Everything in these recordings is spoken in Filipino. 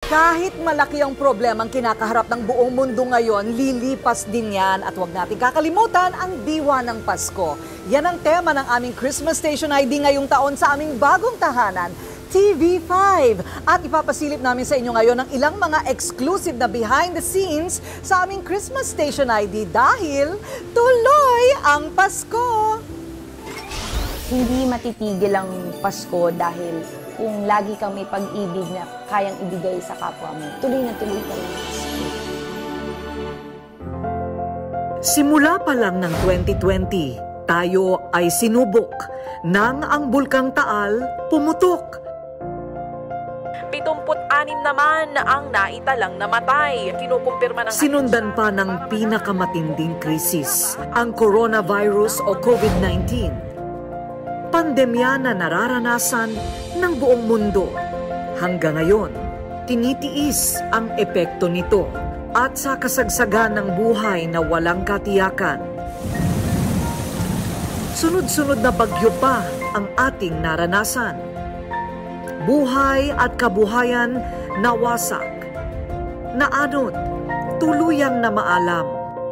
Kahit malaki ang problemang kinakaharap ng buong mundo ngayon, lilipas din yan at huwag natin kakalimutan ang diwa ng Pasko. Yan ang tema ng aming Christmas Station ID ngayong taon sa aming bagong tahanan, TV5. At ipapasilip namin sa inyo ngayon ang ilang mga exclusive na behind the scenes sa aming Christmas Station ID dahil tuloy ang Pasko. Hindi matitigil ang Pasko dahil kung lagi kang may pag-ibig na kayang ibigay sa kapwa mo, tuloy na tuloy ka lang. Simula pa lang ng 2020, tayo ay sinubok nang ang Bulkang Taal pumutok. 76 naman ang naitalang namatay. Kinukumpirma ng Sinundan pa ng pinakamatinding krisis, ang coronavirus o COVID-19. Pandemya na nararanasan ng buong mundo. Hanggang ngayon, tinitiis ang epekto nito at sa kasagsagan ng buhay na walang katiyakan. Sunod-sunod na bagyo pa ang ating naranasan. Buhay at kabuhayan nawasak, naanod, tuluyang na maalam.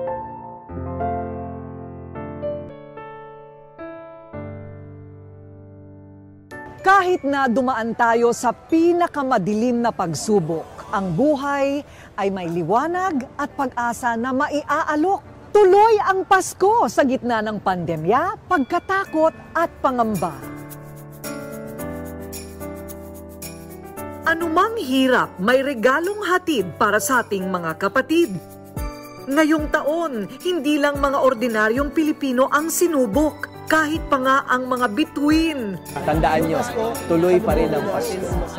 Kahit na dumaan tayo sa pinakamadilim na pagsubok, ang buhay ay may liwanag at pag-asa na maiaalok. Tuloy ang Pasko sa gitna ng pandemya, pagkatakot at pangamba. Anumang hirap, may regalong hatid para sa ating mga kapatid. Ngayong taon, hindi lang mga ordinaryong Pilipino ang sinubok. Kahit pa nga ang mga bituin. Tandaan nyo, tuloy pa rin ang Pasko.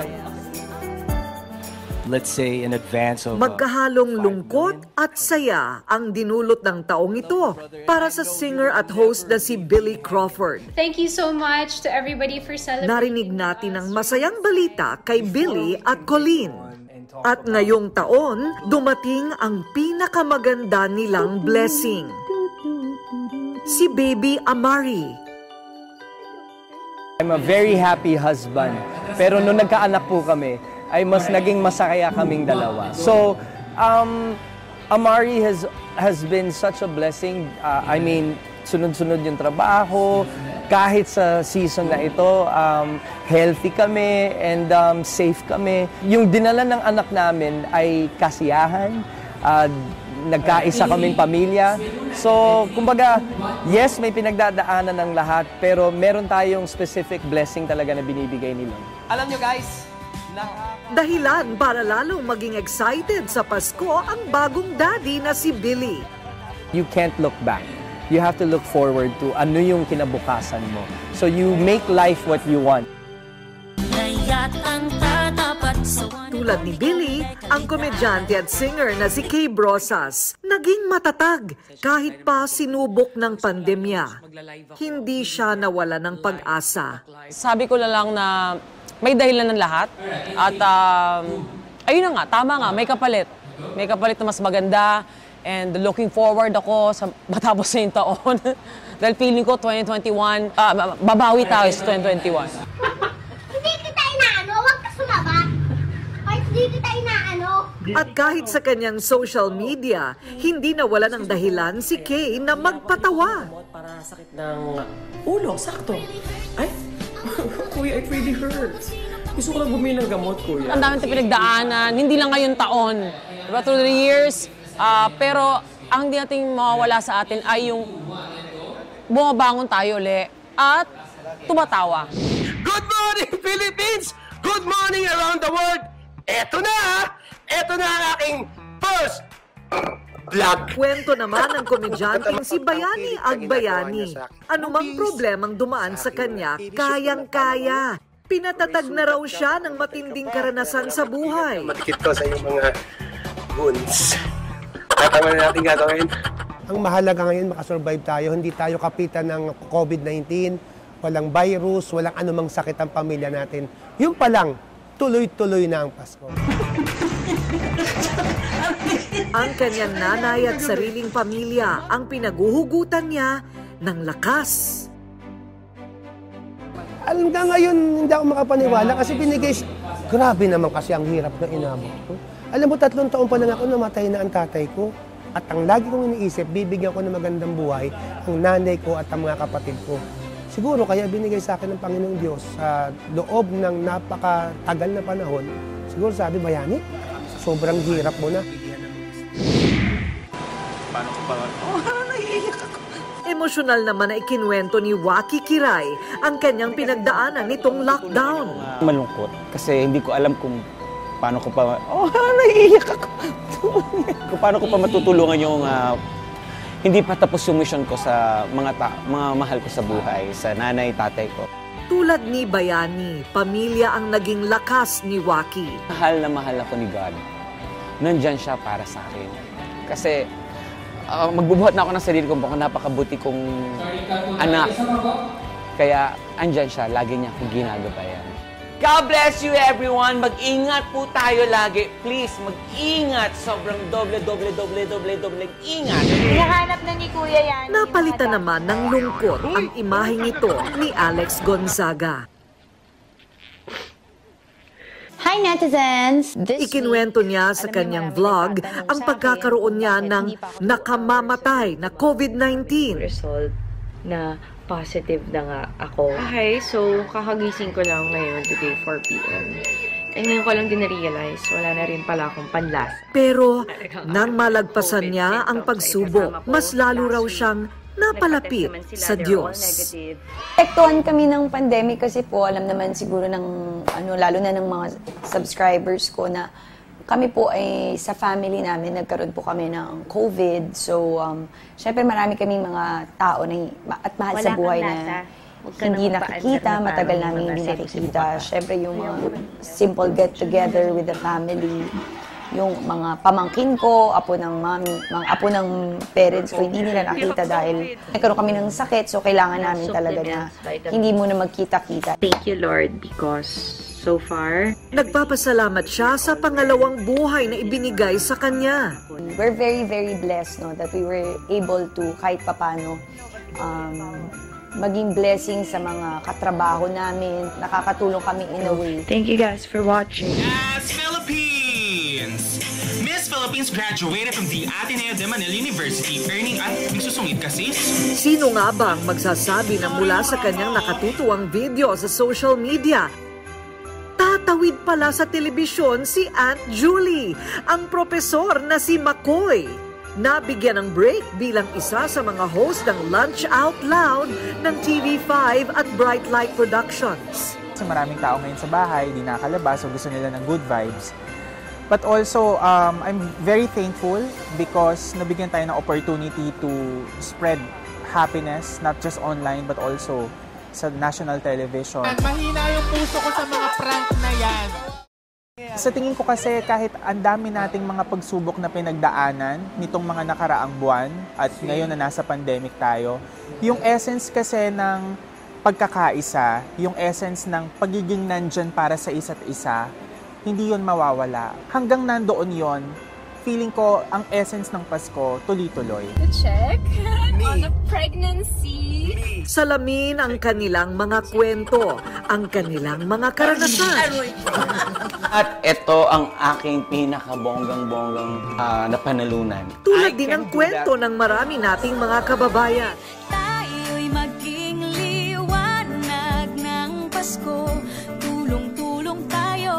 Let's say in advance of Magkahalong lungkot at saya ang dinulot ng taong ito para sa singer at host na si Billy Crawford. Thank you so much to everybody for celebrating. Narinig natin ang masayang balita kay Billy at Colleen. At ngayong taon, dumating ang pinakamaganda nilang blessing. Si Baby Amari. I'm a very happy husband. Pero nung nagkaanak po kami, ay mas naging masakaya kaming dalawa. So, Amari has been such a blessing. I mean, sunod-sunod yung trabaho. Kahit sa season na ito, healthy kami and safe kami. Yung dinala ng anak namin ay kasiyahan. Nagkaisa kaming pamilya. So, kumbaga, yes, may pinagdadaanan ng lahat, pero meron tayong specific blessing talaga na binibigay nila. Alam nyo guys, dahilan para lalong maging excited sa Pasko ang bagong daddy na si Billy. You can't look back. You have to look forward to ano yung kinabukasan mo. So you make life what you want. Tulad ni Billy, ang komedyante at singer na si Kay Brosas, naging matatag kahit pa sinubok ng pandemya. Hindi siya nawala ng pag-asa. Sabi ko lang na may dahilan ng lahat at ayun na nga, tama nga, may kapalit. May kapalit na mas maganda and looking forward ako sa matapos na yung taon. Dahil feeling ko 2021, babawi tayo sa 2021. At kahit sa kanyang social media, hindi nawala ng dahilan si Kay na magpatawa. Para sakit ng ulo, sakto. Ay, kuya, it really hurts. Gusto ko lang bumili ng gamot, kuya. Ang dami tayong pinagdaanan, hindi lang ngayon taon. Diba, through the years, pero ang hindi natin mawawala sa atin ay yung bumabangon tayo ulit at tumatawa. Good morning, Philippines! Good morning around the world! Eto na! Eto na ang aking first vlog! Kwento naman ng komedyanteng si Bayani Agbayani. Anumang problemang dumaan sa kanya, kayang-kaya. Pinatatag na raw siya ng matinding karanasan sa buhay. Matikit ko sa iyong mga goons. Tataman na natin gagawin. Ang mahalaga ngayon, makasurvive tayo. Hindi tayo kapitan ng COVID-19. Walang virus, walang anumang sakit ang pamilya natin. Yung pa lang, tuloy-tuloy na ang Pasko. Ang kanyang nanay at sariling pamilya ang pinaguhugutan niya ng lakas. Hanggang ngayon, hindi ako makapaniwala kasi Grabe naman kasi ang hirap na inabot ko. Alam mo, 3 taon pa lang ako, namatay na ang tatay ko. At ang lagi kong iniisip, bibigyan ko ng magandang buhay ang nanay ko at ang mga kapatid ko. Siguro kaya binigay sa akin ng Panginoong Diyos sa loob ng napakatagal na panahon. Siguro sabi, Bayani, sobrang hirap mo na. Paano ko pa? Naiiyak ako. Emosyonal naman na ikinwento ni Waki Kiray ang kanyang pinagdaanan nitong lockdown. Malungkot kasi hindi ko alam kung paano ko pa... naiiyak ako. Kung paano ko pa matutulungan yung hindi pa tapos yung mission ko sa mga mahal ko sa buhay, sa nanay, tatay ko. Tulad ni Bayani, pamilya ang naging lakas ni Waki. Mahal na mahal ako ni God. Nandyan siya para sa akin. Kasi magbubuhat na ako ng sarili kong napakabuti kong anak. Kaya andyan siya, lagi niya akong ginagabayan. God bless you everyone! Mag-ingat po tayo lagi. Please, mag-ingat. Sobrang doble ingat. Hinahanap na ni Kuya yan. Napalitan naman ng lungkot ang imaheng ito ni Alex Gonzaga. Hi netizens! Ikinwento niya sa kanyang vlog ang pagkakaroon niya ng nakamamatay na COVID-19. Result na positive na nga ako. Okay, so kakagising ko lang ngayon today 4 p.m. And ngayon ko lang din na-realize, wala na rin pala akong panlasa. Pero nang malagpasan niya ang pagsubok, mas lalo raw siyang napalapit sa Diyos. Epektuhan kami ng pandemic kasi po, alam naman siguro ng, lalo na ng mga subscribers ko na kami po ay sa family namin, nagkaroon po kami ng COVID. So, syempre marami kaming mga tao na, at mahal sa buhay na hindi nakikita, matagal namin hindi nakikita. Syempre yung mga simple get-together with the family. Yung mga pamangkin ko, apo ng mami, mga apo ng parents ko, hindi nila nakita dahil nagkaroon kami ng sakit. So, kailangan namin talaga na hindi muna magkita-kita. Thank you, Lord, because so far, nagpapasalamat siya sa pangalawang buhay na ibinigay sa kanya. We're very, very blessed that we were able to kahit papano maging blessing sa mga katrabaho namin. Nakakatulong kami in a way. Thank you guys for watching. Yes, Philippines! Miss Philippines graduated from the Ateneo de Manila University, earning at susungit kasi. Sino nga bang magsasabi na mula sa kanyang nakatutuwang video sa social media, tatawid pala sa telebisyon si Aunt Julie, ang propesor na si McCoy. Nabigyan ng break bilang isa sa mga host ng Lunch Out Loud ng TV5 at Bright Light Productions. Kasi maraming tao ngayon sa bahay, di nakalabas, so gusto nila ng good vibes. But also, I'm very thankful because nabigyan tayo ng opportunity to spread happiness, not just online but also sa national television. Mahina yung puso ko sa mga prank na yan. Sa tingin ko kasi kahit ang dami nating mga pagsubok na pinagdaanan nitong mga nakaraang buwan at ngayon na nasa pandemic tayo, yung essence kasi ng pagkakaisa, yung essence ng pagiging nandyan para sa isa't isa, hindi yun mawawala. Hanggang nandoon yon, feeling ko ang essence ng Pasko tuloy-tuloy. To check on the pregnancy. Salamin ang kanilang mga kwento, ang kanilang mga karanasan. At ito ang aking pinakabonggang-bonggang napanalunan. Tulad din ang kwento ng marami nating mga kababayan. Tayo'y maging liwanag ng Pasko, tulong-tulong tayo.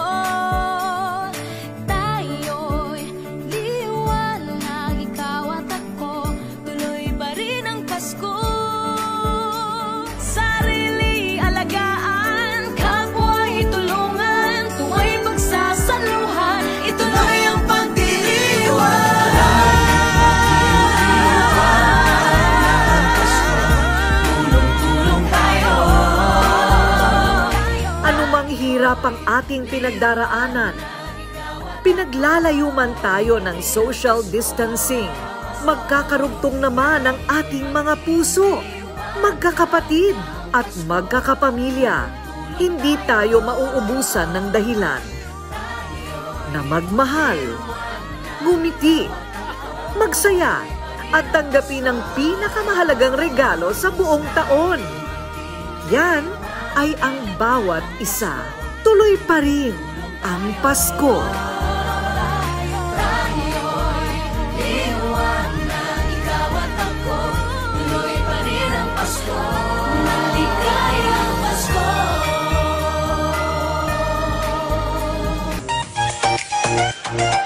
Tayo'y liwanag, ikaw at ako, tuloy pa rin ang Pasko. Sarili alagaan, kapwa'y tulungan, tuwa'y pagsasaluhan, ituloy ang pagdiriwang. Anumang hirap ang ating pinagdaraanan, pinaglalayo man tayo ng social distancing, magkakarugtong naman ang ating mga puso, magkakapatid at magkakapamilya. Hindi tayo mauubusan ng dahilan na magmahal, ngumiti, magsaya at tanggapin ang pinakamahalagang regalo sa buong taon. Yan ay ang bawat isa. Tuloy tuloy pa rin ang Pasko. Pasko.